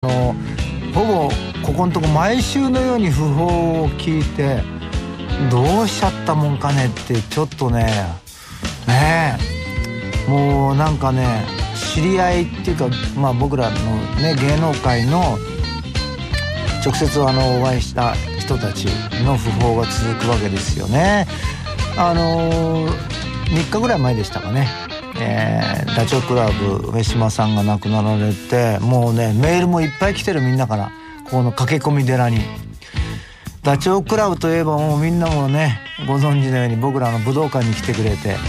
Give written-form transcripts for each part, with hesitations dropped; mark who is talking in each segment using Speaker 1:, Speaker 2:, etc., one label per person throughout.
Speaker 1: ほぼここのとこ毎週のように訃報を聞いて、どうしちゃったもんかねってちょっとねもうなんかね、知り合いっていうか、僕らのね芸能界の直接お会いした人たちの訃報が続くわけですよね。3日ぐらい前でしたかね、ダチョウ倶楽部上島さんが亡くなられて、もうねメールもいっぱい来てる、みんなから。この駆け込み寺にダチョウ倶楽部といえばもうみんなもねご存知のように僕らの武道館に来てくれて、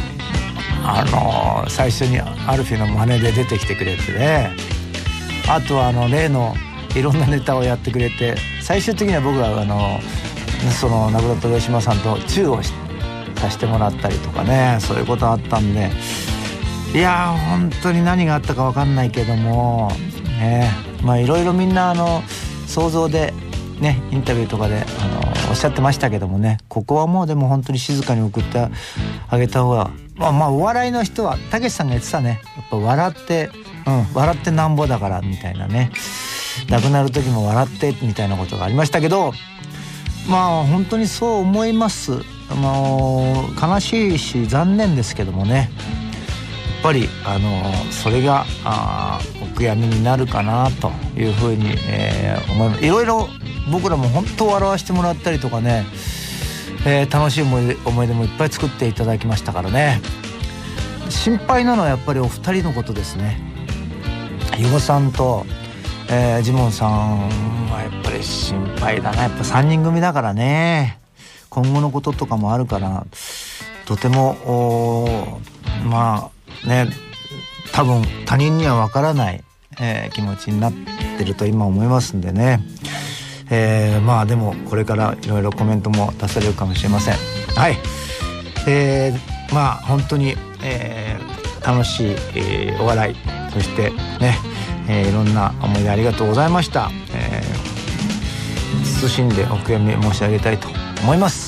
Speaker 1: 最初にアルフィーの真似で出てきてくれてね、あとは例のいろんなネタをやってくれて、最終的には僕はその亡くなった上島さんとチューをさせてもらったりとかね、そういうことあったんで、いや本当に何があったか分かんないけどもいろいろみんな想像でねインタビューとかでおっしゃってましたけどもね、ここはもうでも本当に静かに送ってあげた方がお笑いの人はたけしさんが言ってたね、やっぱ笑ってなんぼだからみたいなね、亡くなる時も笑ってみたいなことがありましたけど、本当にそう思います。悲しいし残念ですけどもね、やっぱりそれがお悔やみになるかなというふうに、思います。いろいろ僕らも本当笑わせてもらったりとかね、楽しい思い出もいっぱい作っていただきましたからね。心配なのはやっぱりお二人のことですね。肥後さんと、ジモンさんはやっぱり心配だな。やっぱ3人組だからね、今後のこととかもあるから、とても多分他人にはわからない、気持ちになってると今思いますんでね、でもこれからいろいろコメントも出されるかもしれません。はい、本当に、楽しい、お笑い、そしてね、いろんな思い出ありがとうございました。謹んでお悔やみ申し上げたいと思います。